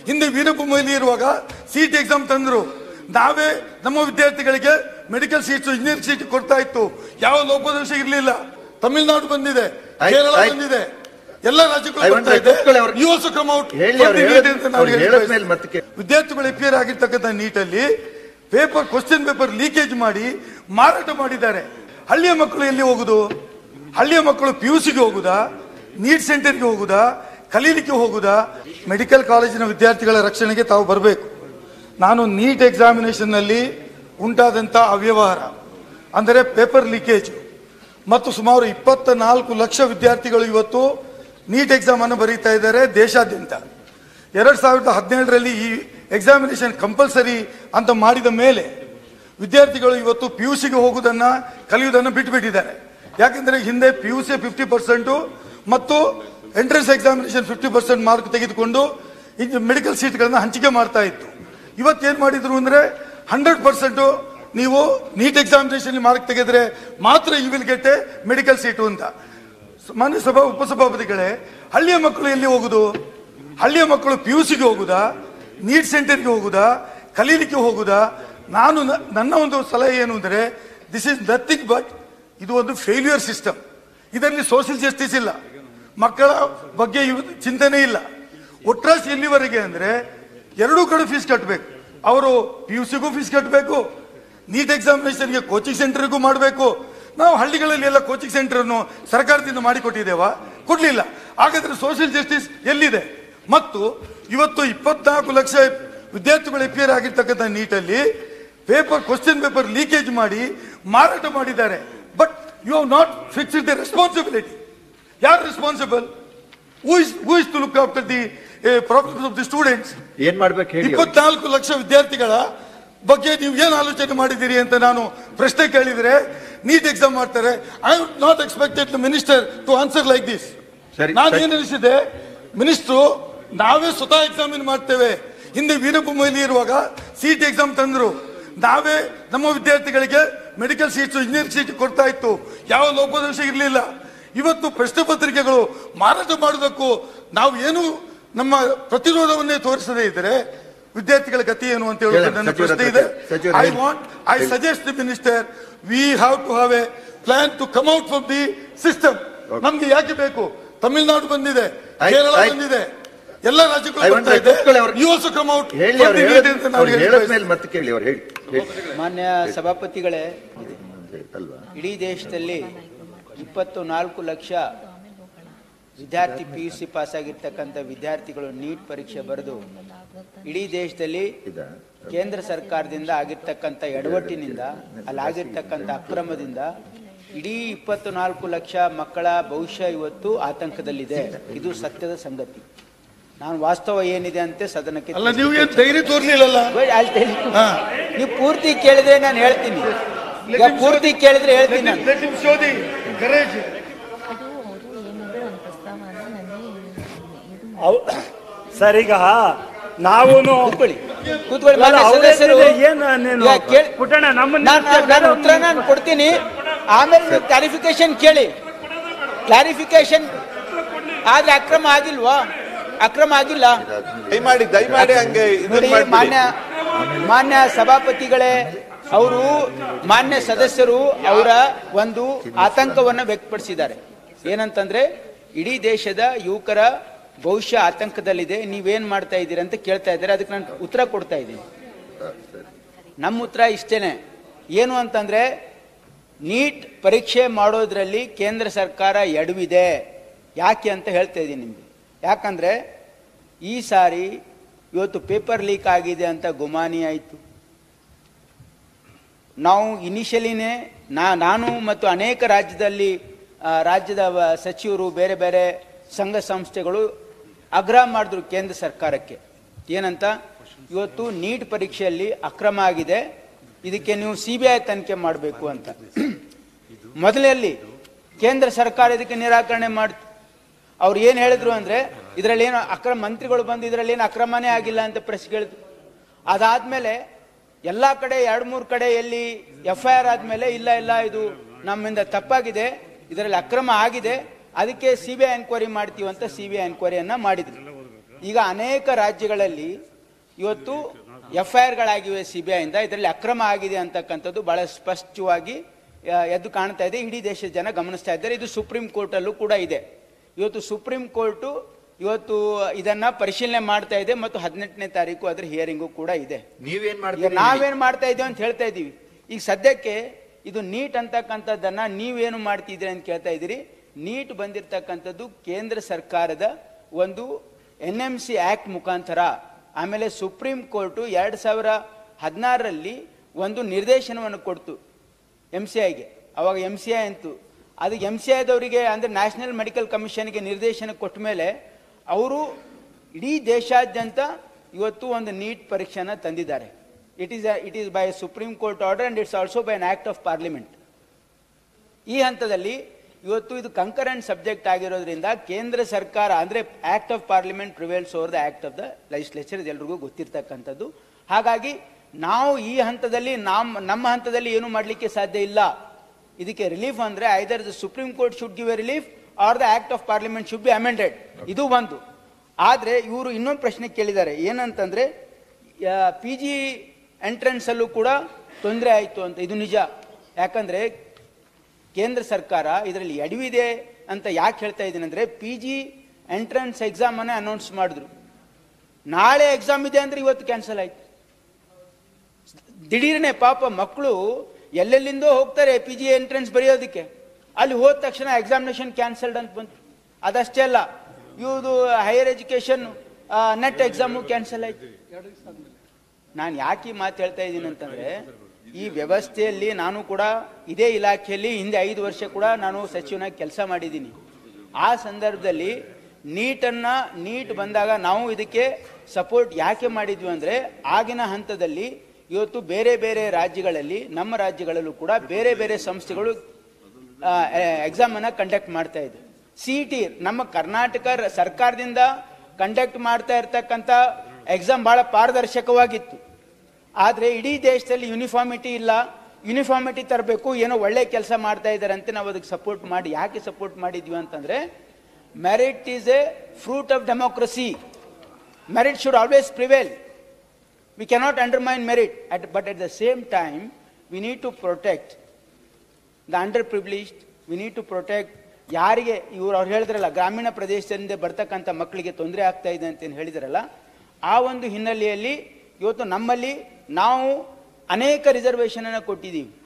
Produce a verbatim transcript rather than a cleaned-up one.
ಹಿಂದೆ ವೀರಭೂಮಿಯಲ್ಲಿ ಇರುವಾಗ seat exam ತಂದ್ರು, ನಾವೇ ನಮ್ಮ ವಿದ್ಯಾರ್ಥಿಗಳಿಗೆ ಮೆಡಿಕಲ್ ಸೀಟ್ಸ್ ಇಂಜಿನಿಯರಿಂಗ್ ಸೀಟ್ ಕೊಡ್ತಾ ಇತ್ತು. ಯಾವ ಲೋಪದೋಷ ಇರಲಿಲ್ಲ. ತಮಿಳುನಾಡು ಬಂದಿದೆ, ಕೇರಳ ಬಂದಿದೆ, ಎಲ್ಲ ರಾಜ್ಯಗಳು ಬರ್ತಾ ಇದೆ. ವಿದ್ಯಾರ್ಥಿಗಳು ಅಪಿಯರ್ ಆಗಿರ್ತಕ್ಕಂಥ ನೀಟಲ್ಲಿ ಪೇಪರ್ ಕ್ವಶನ್ ಪೇಪರ್ ಲೀಕೇಜ್ ಮಾಡಿ ಮಾರಾಟ ಮಾಡಿದ್ದಾರೆ. ಹಳ್ಳಿಯ ಮಕ್ಕಳು ಎಲ್ಲಿ ಹೋಗುದು? ಹಳ್ಳಿಯ ಮಕ್ಕಳು ಪಿ ಯು ಸಿಗೆ ಹೋಗುದಾ, ನೀಟ್ ಸೆಂಟರ್ಗೆ ಹೋಗುದಾ, ಕಲೀಲಿಕ್ಕೆ ಹೋಗುದಾ? ಮೆಡಿಕಲ್ ಕಾಲೇಜಿನ ವಿದ್ಯಾರ್ಥಿಗಳ ರಕ್ಷಣೆಗೆ ತಾವು ಬರಬೇಕು. ನಾನು ನೀಟ್ ಎಕ್ಸಾಮಿನೇಷನ್ ನಲ್ಲಿ ಉಂಟಾದಂತ ಅವ್ಯವಹಾರ ಅಂದರೆ ಪೇಪರ್ ಲೀಕೇಜ್ ಮತ್ತು ಸುಮಾರು ಇಪ್ಪತ್ತ ನಾಲ್ಕು ಲಕ್ಷ ವಿದ್ಯಾರ್ಥಿಗಳು ಇವತ್ತು ನೀಟ್ ಎಕ್ಸಾಮ್ ಅನ್ನು ಬರೀತಾ ಇದ್ದಾರೆ ದೇಶಾದ್ಯಂತ. ಎರಡ್ ಸಾವಿರದ ಹದಿನೇಳರಲ್ಲಿ ಈ ಎಕ್ಸಾಮಿನೇಷನ್ ಕಂಪಲ್ಸರಿ ಅಂತ ಮಾಡಿದ ಮೇಲೆ ವಿದ್ಯಾರ್ಥಿಗಳು ಇವತ್ತು ಪಿ ಯು ಸಿಗೆ ಹೋಗುವುದನ್ನ ಕಲಿಯುವುದನ್ನು ಬಿಟ್ಟುಬಿಟ್ಟಿದ್ದಾರೆ. ಯಾಕಂದ್ರೆ ಹಿಂದೆ P U C fifty percent ಮತ್ತು entrance examination fifty percent mark ತೆಗೆದುಕೊಂಡು ಮೆಡಿಕಲ್ ಸೀಟ್ಗಳನ್ನ ಹಂಚಿಕೆ ಮಾಡ್ತಾ ಇತ್ತು. ಇವತ್ತೇನ್ ಮಾಡಿದ್ರು ಅಂದ್ರೆ ಹಂಡ್ರೆಡ್ ಪರ್ಸೆಂಟ್ ನೀವು ನೀಟ್ ಎಕ್ಸಾಮಿನೇಷನ್ ಮಾರ್ಕ್ ತೆಗೆದ್ರೆ ಮಾತ್ರ you will get a medical seat ಅಂತ. ಮಾನ್ಯ ಸಭಾ ಉಪಸಭಾಪತಿಗಳೇ, ಹಳ್ಳಿಯ ಮಕ್ಕಳು ಎಲ್ಲಿ ಹೋಗುದು? ಹಳ್ಳಿಯ ಮಕ್ಕಳು ಪಿ ಯು ಸಿಗೆ ಹೋಗುದಾ, ನೀಟ್ ಸೆಂಟರ್ಗೆ ಹೋಗುದಾ, ಕಲೀಲಿಕ್ಕೆ ಹೋಗುದಾ? ನಾನು ನನ್ನ ಒಂದು ಸಲಹೆ ಏನು ಅಂದ್ರೆ, ದಿಸ್ ಇಸ್ ನಥಿಂಗ್ ಬಟ್ ಇದು ಒಂದು ಫೇಲ್ಯೂರ್ ಸಿಸ್ಟಮ್. ಇದರಲ್ಲಿ ಸೋಷಿಯಲ್ ಜಸ್ಟಿಸ್ ಇಲ್ಲ, ಮಕ್ಕಳ ಬಗ್ಗೆ ಚಿಂತನೆ ಇಲ್ಲ. ಒಟ್ರಾಸಿ ಎಲ್ಲಿವರೆಗೆ ಅಂದ್ರೆ ಎರಡೂ ಕಡೆ ಫೀಸ್ ಕಟ್ಟಬೇಕು. ಅವರು ಪಿ ಯು ಸಿಗೂ ಫೀಸ್ ಕಟ್ಟಬೇಕು, ನೀಟ್ ಎಕ್ಸಾಮಿನೇಷನ್ಗೆ ಕೋಚಿಂಗ್ ಸೆಂಟರ್ಗೂ ಮಾಡಬೇಕು. ನಾವು ಹಳ್ಳಿಗಳಲ್ಲಿ ಎಲ್ಲ ಕೋಚಿಂಗ್ ಸೆಂಟರ್ ಅನ್ನು ಸರ್ಕಾರದಿಂದ ಮಾಡಿಕೊಟ್ಟಿದ್ದೇವಾ? ಕೊಡ್ಲಿಲ್ಲ. ಹಾಗಾದ್ರೆ ಸೋಷಿಯಲ್ ಜಸ್ಟಿಸ್ ಎಲ್ಲಿದೆ? ಮತ್ತು ಇವತ್ತು ಇಪ್ಪತ್ನಾಲ್ಕು ಲಕ್ಷ ವಿದ್ಯಾರ್ಥಿಗಳು ಅಪಿಯರ್ ಆಗಿರ್ತಕ್ಕಂಥ ನೀಟಲ್ಲಿ ಪೇಪರ್ ಕ್ವಶನ್ ಪೇಪರ್ ಲೀಕೇಜ್ ಮಾಡಿ ಮಾರಾಟ ಮಾಡಿದ್ದಾರೆ. But you have not fixed the responsibility. ಯಾರು responsible? Who is who is to look after the problems of the students? ಏನ್ ಮಾಡ್ಬೇಕು ಹೇಳಿ. ಇಪ್ಪತ್ನಾಲ್ಕು ಲಕ್ಷ ವಿದ್ಯಾರ್ಥಿಗಳ ಬಗ್ಗೆ ನೀವು ಏನ್ ಆಲೋಚನೆ ಮಾಡಿದ್ದೀರಿ ಅಂತ ನಾನು ಪ್ರಶ್ನೆ ಕೇಳಿದ್ರೆ, ನೀಟ್ ಎಕ್ಸಾಮ್ ಮಾಡ್ತಾರೆ. I would not expected the minister to answer like this. ನಾನು ಏನ್ ಅನಿಸಿದೆ, ಮಿನಿಸ್ಟ್ರು ನಾವೇ ಸ್ವತಃ ಎಕ್ಸಾಮಿನ್ ಮಾಡ್ತೇವೆ. ಹಿಂದೆ ವೀರಭೂಮಿಯಲ್ಲಿ ಇರುವಾಗ ಸೀಟ್ ಎಕ್ಸಾಮ್ ತಂದ್ರು, ನಾವೇ ನಮ್ಮ ವಿದ್ಯಾರ್ಥಿಗಳಿಗೆ ಮೆಡಿಕಲ್ ಸೀಟ್ಸ್ ಇಂಜಿನಿಯರಿಂಗ್ ಸೀಟ್ ಕೊಡ್ತಾ ಇತ್ತು. ಯಾವ ಲೋಪದೋಷ ಇರಲಿಲ್ಲ. ಇವತ್ತು ಪ್ರಶ್ನೆ ಪತ್ರಿಕೆಗಳು ಮಾರಾಟ ಮಾಡುವುದಕ್ಕೂ ನಾವು ಏನು ನಮ್ಮ ಪ್ರತಿರೋಧವನ್ನೇ ತೋರಿಸದೇ ಇದ್ರೆ ವಿದ್ಯಾರ್ಥಿಗಳ ಗತಿ ಏನು ಅಂತ ಹೇಳುವುದು ನನ್ನ ಪ್ರಶ್ನೆ ಇದೆ. I want I suggest the minister, we have to have a plan to come out from the system. ನಮ್ಗೆ ಯಾಕೆ ಬೇಕು? ತಮಿಳುನಾಡು ಬಂದಿದೆ, ಕೇರಳ ಬಂದಿದೆ, ಎಲ್ಲ ರಾಜ್ಯಗಳು ಬರ್ತಾ ಇದೆ. You also come out. ಮಾನ್ಯ ಸಭಾಪತಿಗಳೇ, ಇಡೀ ದೇಶದಲ್ಲಿ ಇಪ್ಪತ್ತು ನಾಲ್ಕು ಲಕ್ಷ ವಿದ್ಯಾರ್ಥಿ ಪಿ ಯು ಸಿ ಪಾಸ್ ಆಗಿರ್ತಕ್ಕಂಥ ವಿದ್ಯಾರ್ಥಿಗಳು ನೀಟ್ ಪರೀಕ್ಷೆ ಬರೆದು ಇಡೀ ದೇಶದಲ್ಲಿ ಕೇಂದ್ರ ಸರ್ಕಾರದಿಂದ ಆಗಿರ್ತಕ್ಕಂಥ ಎಡವಟ್ಟಿನಿಂದ, ಅಲ್ಲಿ ಆಗಿರ್ತಕ್ಕಂಥ ಅಕ್ರಮದಿಂದ ಇಡೀ ಇಪ್ಪತ್ತು ನಾಲ್ಕು ಲಕ್ಷ ಮಕ್ಕಳ ಭವಿಷ್ಯ ಇವತ್ತು ಆತಂಕದಲ್ಲಿದೆ. ಇದು ಸತ್ಯದ ಸಂಗತಿ. ನಾನು ವಾಸ್ತವ ಏನಿದೆ ಅಂತ ಸದನಕ್ಕೆ ನೀವು ಪೂರ್ತಿ ಕೇಳಿದ್ರೆ ನಾನು ಹೇಳ್ತೀನಿ. ಈಗ ಪೂರ್ತಿ ಕೇಳಿದ್ರೆ ಹೇಳ್ತೀನಿ ನಾನು. ಸರ್, ಈಗ ನಾವು ಉತ್ತರ ನಾನು ಕೊಡ್ತೀನಿ, ಆಮೇಲೆ ನೀವು ಕ್ಲಾರಿಫಿಕೇಶನ್ ಕೇಳಿ. ಕ್ಲಾರಿಫಿಕೇಶನ್ ಆದ್ರೆ ಅಕ್ರಮ ಆಗಿಲ್ವಾ? ಅಕ್ರಮ ಆಗಿಲ್ಲ. ದಯಮಾಡಿ ದಯಮಾಡಿ ಹಂಗೆ ಮಾನ್ಯ ಮಾನ್ಯ ಸಭಾಪತಿಗಳೇ, ಅವರು ಮಾನ್ಯ ಸದಸ್ಯರು ಅವರ ಒಂದು ಆತಂಕವನ್ನು ವ್ಯಕ್ತಪಡಿಸಿದ್ದಾರೆ. ಏನಂತಂದ್ರೆ ಇಡೀ ದೇಶದ ಯುವಕರ ಭವಿಷ್ಯ ಆತಂಕದಲ್ಲಿದೆ, ನೀವೇನ್ ಮಾಡ್ತಾ ಇದ್ದೀರಿ ಅಂತ ಕೇಳ್ತಾ ಇದ್ದಾರೆ. ಅದಕ್ಕೆ ನಾನು ಉತ್ತರ ಕೊಡ್ತಾ ಇದ್ದೀನಿ. ನಮ್ಮ ಉತ್ತರ ಇಷ್ಟೇನೆ. ಏನು ಅಂತಂದ್ರೆ, ನೀಟ್ ಪರೀಕ್ಷೆ ಮಾಡೋದ್ರಲ್ಲಿ ಕೇಂದ್ರ ಸರ್ಕಾರ ಎಡವಿದೆ. ಯಾಕೆ ಅಂತ ಹೇಳ್ತಾ ಇದ್ದೀನಿ ನಿಮ್ಗೆ. ಯಾಕಂದ್ರೆ ಈ ಸಾರಿ ಇವತ್ತು ಪೇಪರ್ ಲೀಕ್ ಆಗಿದೆ ಅಂತ ಗುಮಾನಿ ಆಯಿತು. ನಾವು ಇನಿಷಿಯಲಿನೇ ನಾ ನಾನು ಮತ್ತು ಅನೇಕ ರಾಜ್ಯದಲ್ಲಿ ರಾಜ್ಯದ ಸಚಿವರು, ಬೇರೆ ಬೇರೆ ಸಂಘ ಸಂಸ್ಥೆಗಳು ಆಗ್ರಹ ಮಾಡಿದ್ರು ಕೇಂದ್ರ ಸರ್ಕಾರಕ್ಕೆ. ಏನಂತ, ಇವತ್ತು ನೀಟ್ ಪರೀಕ್ಷೆಯಲ್ಲಿ ಅಕ್ರಮ ಆಗಿದೆ, ಇದಕ್ಕೆ ನೀವು ಸಿ ಬಿ ಐ ತನಿಖೆ ಮಾಡಬೇಕು ಅಂತ. ಮೊದಲಲ್ಲಿ ಕೇಂದ್ರ ಸರ್ಕಾರ ಇದಕ್ಕೆ ನಿರಾಕರಣೆ ಮಾಡ್ತು. ಅವ್ರು ಏನು ಹೇಳಿದ್ರು ಅಂದ್ರೆ, ಇದರಲ್ಲಿ ಏನು ಅಕ್ರಮ, ಮಂತ್ರಿಗಳು ಬಂದು ಇದರಲ್ಲಿ ಏನು ಅಕ್ರಮನೇ ಆಗಿಲ್ಲ ಅಂತ ಪ್ರೆಸ್ ಹೇಳಿದ್ರು. ಅದಾದ್ಮೇಲೆ ಎಲ್ಲ ಕಡೆ ಎರಡು ಮೂರು ಕಡೆ ಎಲ್ಲಿ ಎಫ್ ಐ ಆರ್ ಆದ್ಮೇಲೆ, ಇಲ್ಲ ಇಲ್ಲ ಇದು ನಮ್ಮಿಂದ ತಪ್ಪಾಗಿದೆ, ಇದರಲ್ಲಿ ಅಕ್ರಮ ಆಗಿದೆ, ಅದಕ್ಕೆ ಸಿ ಬಿ ಐ ಎನ್ಕ್ವೈರಿ ಮಾಡ್ತೀವಿ ಅಂತ ಸಿ ಬಿ ಐ ಎನ್ಕ್ವೈರಿಯನ್ನ ಮಾಡಿದ್ರು. ಈಗ ಅನೇಕ ರಾಜ್ಯಗಳಲ್ಲಿ ಇವತ್ತು ಎಫ್ ಐ ಆರ್ಗಳಾಗಿವೆ ಸಿ ಬಿ ಐಯಿಂದ, ಇದರಲ್ಲಿ ಅಕ್ರಮ ಆಗಿದೆ ಅಂತಕ್ಕಂಥದ್ದು ಬಹಳ ಸ್ಪಷ್ಟವಾಗಿ ಎದ್ದು ಕಾಣ್ತಾ ಇದೆ. ಇಡೀ ದೇಶದ ಜನ ಗಮನಿಸ್ತಾ ಇದ್ದಾರೆ. ಇದು ಸುಪ್ರೀಂ ಕೋರ್ಟಲ್ಲೂ ಕೂಡ ಇದೆ. ಇವತ್ತು ಸುಪ್ರೀಂ ಕೋರ್ಟು ಇವತ್ತು ಇದನ್ನ ಪರಿಶೀಲನೆ ಮಾಡ್ತಾ ಇದೆ ಮತ್ತು ಹದಿನೆಂಟನೇ ತಾರೀಕು ಅದ್ರ ಹಿಯರಿಂಗು ಕೂಡ ಇದೆ. ನೀವೇನ್ ಈಗ ಮಾಡ್ತೀರಿ? ನಾವೇನ್ ಮಾಡ್ತಾ ಇದೀವಿ ಅಂತ ಹೇಳ್ತಾ ಇದೀವಿ. ಈಗ ಸದ್ಯಕ್ಕೆ ಇದು ನೀಟ್ ಅಂತಕ್ಕಂಥದ್ದನ್ನ ನೀವೇನು ಮಾಡ್ತಿದ್ದೀರಿ ಅಂತ ಕೇಳ್ತಾ ಇದ್ದೀರಿ. ನೀಟ್ ಬಂದಿರತಕ್ಕಂಥದ್ದು ಕೇಂದ್ರ ಸರ್ಕಾರದ ಒಂದು ಎನ್ ಎಂ ಸಿ ಆಕ್ಟ್ ಮುಖಾಂತರ, ಆಮೇಲೆ ಸುಪ್ರೀಂ ಕೋರ್ಟು ಎರಡ್ ಸಾವಿರ ಹದಿನಾರರಲ್ಲಿ ಒಂದು ನಿರ್ದೇಶನವನ್ನು ಕೊಡ್ತು ಎಂ ಸಿ ಐಗೆ. ಅವಾಗ ಎಂ ಸಿ ಐ ಅಂತು ಅದು ಎಂ ಸಿ ಐದವರಿಗೆ ಅಂದ್ರೆ ನ್ಯಾಷನಲ್ ಮೆಡಿಕಲ್ ಕಮಿಷನ್ಗೆ ನಿರ್ದೇಶನ ಕೊಟ್ಟ ಮೇಲೆ ಅವರು ಇಡೀ ದೇಶಾದ್ಯಂತ ಇವತ್ತು ಒಂದು ನೀಟ್ ಪರೀಕ್ಷೆನ ತಂದಿದ್ದಾರೆ. It is it is by supreme court order and it's also by an act of parliament. ಈ ಹಂತದಲ್ಲಿ ಇವತ್ತು ಇದು ಕಂಕರೆಂಟ್ ಸಬ್ಜೆಕ್ಟ್ ಆಗಿರೋದ್ರಿಂದ ಕೇಂದ್ರ ಸರ್ಕಾರ ಅಂದ್ರೆ act of parliament prevails over the act of the legislature, ಇದೆಲ್ಲರಿಗೂ ಗೊತ್ತಿರ್ತಕ್ಕಂಥದ್ದು. ಹಾಗಾಗಿ ನಾವು ಈ ಹಂತದಲ್ಲಿ ನಮ್ಮ ನಮ್ಮ ಹಂತದಲ್ಲಿ ಏನು ಮಾಡಲಿಕ್ಕೆ ಸಾಧ್ಯ ಇಲ್ಲ. ಇದಕ್ಕೆ ರಿಲೀಫ್ ಅಂದ್ರೆ either the supreme court should give a relief or the act of parliament should be amended. ಇದು ಒಂದು. ಆದ್ರೆ ಇವರು ಇನ್ನೊಂದು ಪ್ರಶ್ನೆ ಕೇಳಿದ್ದಾರೆ, ಏನಂತಂದ್ರೆ ಪಿ ಜಿ ಎಂಟ್ರೆನ್ಸ್ ಅಲ್ಲೂ ಕೂಡ ತೊಂದರೆ ಆಯಿತು ಅಂತ. ಇದು ನಿಜ. ಯಾಕಂದ್ರೆ ಕೇಂದ್ರ ಸರ್ಕಾರ ಇದರಲ್ಲಿ ಎಡವಿದೆ ಅಂತ ಯಾಕೆ ಹೇಳ್ತಾ ಇದ್ದೀನಿ ಅಂದ್ರೆ, ಪಿ ಜಿ ಎಂಟ್ರೆನ್ಸ್ ಎಕ್ಸಾಮ್ ಅನ್ನ ಅನೌನ್ಸ್ ಮಾಡಿದ್ರು. ನಾಳೆ ಎಕ್ಸಾಮ್ ಇದೆ ಅಂದ್ರೆ ಇವತ್ತು ಕ್ಯಾನ್ಸಲ್ ಆಯ್ತು. ದಿಢೀರ್ನೆ ಪಾಪ ಮಕ್ಕಳು ಎಲ್ಲೆಲ್ಲಿಂದೋ ಹೋಗ್ತಾರೆ ಪಿ ಜಿ ಎಂಟ್ರೆನ್ಸ್ ಬರೆಯೋದಕ್ಕೆ. ಅಲ್ಲಿ ಹೋದ ತಕ್ಷಣ ಎಕ್ಸಾಮಿನೇಷನ್ ಕ್ಯಾನ್ಸಲ್ಡ್ ಅಂತ ಬಂತು. ಅದಷ್ಟೇ ಅಲ್ಲ, ಇವುದು higher education NET exam cancel ಆಯ್ತು. ನಾನು ಯಾಕೆ ಈ ಮಾತು ಹೇಳ್ತಾ ಇದ್ದೀನಿ ಅಂತಂದ್ರೆ, ಈ ವ್ಯವಸ್ಥೆಯಲ್ಲಿ ನಾನು ಕೂಡ ಇದೇ ಇಲಾಖೆಯಲ್ಲಿ ಹಿಂದೆ ಐದು ವರ್ಷ ಕೂಡ ನಾನು ಸಚಿವನಾಗಿ ಕೆಲಸ ಮಾಡಿದ್ದೀನಿ. ಆ ಸಂದರ್ಭದಲ್ಲಿ ನೀಟನ್ನ ನೀಟ್ ಬಂದಾಗ ನಾವು ಇದಕ್ಕೆ ಸಪೋರ್ಟ್ ಯಾಕೆ ಮಾಡಿದ್ವಿ ಅಂದ್ರೆ, ಆಗಿನ ಹಂತದಲ್ಲಿ ಇವತ್ತು ಬೇರೆ ಬೇರೆ ರಾಜ್ಯಗಳಲ್ಲಿ, ನಮ್ಮ ರಾಜ್ಯಗಳಲ್ಲೂ ಕೂಡ ಬೇರೆ ಬೇರೆ ಸಂಸ್ಥೆಗಳು ಎಕ್ಸಾಮ್ ಅನ್ನ ಕಂಡಕ್ಟ್ ಮಾಡ್ತಾ ಇದ್ವಿ. ಸಿ ಟಿ ನಮ್ಮ ಕರ್ನಾಟಕ ಸರ್ಕಾರದಿಂದ ಕಂಡಕ್ಟ್ ಮಾಡ್ತಾ ಇರ್ತಕ್ಕಂಥ ಎಕ್ಸಾಮ್ ಬಹಳ ಪಾರದರ್ಶಕವಾಗಿತ್ತು. ಆದ್ರೆ ಇಡೀ ದೇಶದಲ್ಲಿ ಯೂನಿಫಾರ್ಮಿಟಿ ಇಲ್ಲ. ಯೂನಿಫಾರ್ಮಿಟಿ ತರಬೇಕು, ಏನೋ ಒಳ್ಳೆ ಕೆಲಸ ಮಾಡ್ತಾ ಇದ್ದಾರೆ ಅಂತ ನಾವು ಅದಕ್ಕೆ ಸಪೋರ್ಟ್ ಮಾಡಿ. ಯಾಕೆ ಸಪೋರ್ಟ್ ಮಾಡಿದ್ವಿ ಅಂತಂದ್ರೆ, merit is a fruit of democracy. Merit should always prevail. We cannot undermine merit, at, but at the same time, we need to protect the underprivileged. We need to protect ಯಾರಿಗೆ ಇವರು ಅವ್ರು ಹೇಳಿದ್ರಲ್ಲ, ಗ್ರಾಮೀಣ ಪ್ರದೇಶದಿಂದ ಬರ್ತಕ್ಕಂಥ ಮಕ್ಕಳಿಗೆ ತೊಂದರೆ ಆಗ್ತಾ ಇದೆ ಅಂತ ಏನು ಹೇಳಿದ್ರಲ್ಲ, ಆ ಒಂದು ಹಿನ್ನೆಲೆಯಲ್ಲಿ ಇವತ್ತು ನಮ್ಮಲ್ಲಿ ನಾವು ಅನೇಕ ರಿಸರ್ವೇಷನ್ ಅನ್ನು ಕೊಟ್ಟಿದ್ದೀವಿ.